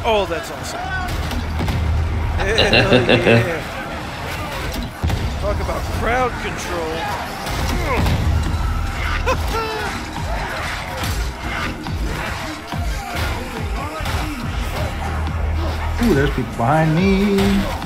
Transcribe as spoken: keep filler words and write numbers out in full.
Oh, that's awesome. Hell yeah. Talk about crowd control. Ooh, there's people behind me.